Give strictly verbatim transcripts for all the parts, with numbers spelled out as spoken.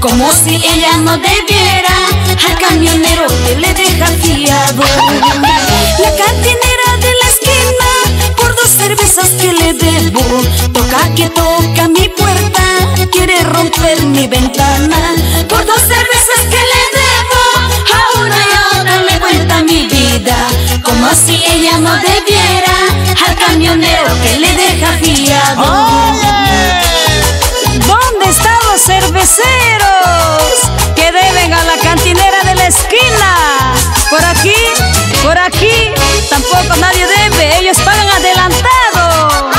como si ella no debiera al camionero que le deja fiado. La cantinera de la esquina, por dos cervezas que le debo, toca que toca mi puerta, quiere romper mi ventana. Por dos cervezas que le debo, a una y a otra le cuenta mi vida, como si ella no debiera al camionero que le deja fiado. ¡Oye! ¿Dónde están los cerveceros que deben a la cantinera de la esquina? Por aquí, por aquí, tampoco nadie debe, ellos pagan adelantado.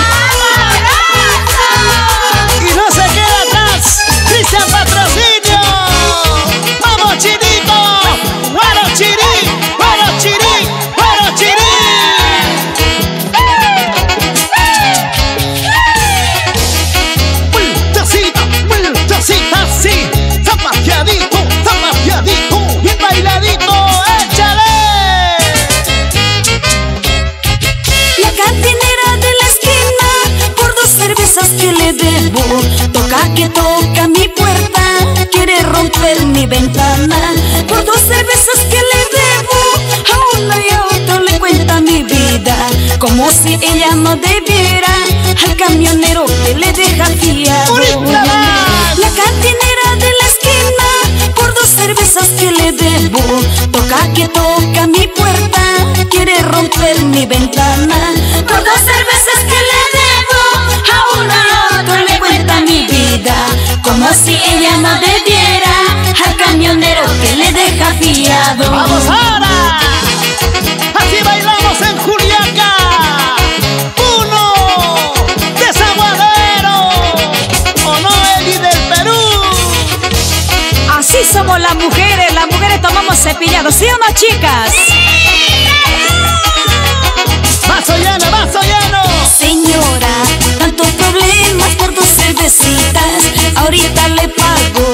Y no se queda atrás, Cristian Patrocinio. ¡Vamos, Chinito! ¡Guaro Chirí! ¡Guaro Chirí! ¡Guaro Chirí! Muchachita, muchachita, sí. Zapateadito, zapateadito, bien bailadito, échale. La cantinera de la esquina, por dos cervezas que le debo, toca que toca mi puerta, quiere romper mi ventana. Por dos cervezas que le debo, a una y a otra le cuenta mi vida, como si ella no debiera al camionero que le deja fiado. ¡Ahorita más! La cantinera de la esquina, por dos cervezas que le debo, toca que toca mi puerta, quiere romper mi ventana. Por dos cervezas que le debo, a una y a otra le cuenta mi vida, como si ella no debiera al camionero que le deja fiado. ¡Vamos ahora! Así bailamos en Juliaca. Uno de Zaguadero, o no, Eli del Perú. Así somos las mujeres, las mujeres tomamos cepillado, ¿sí o no, chicas? Vaso lleno, vaso lleno. Señora, tantos problemas por dos cervecitas, ahorita le pago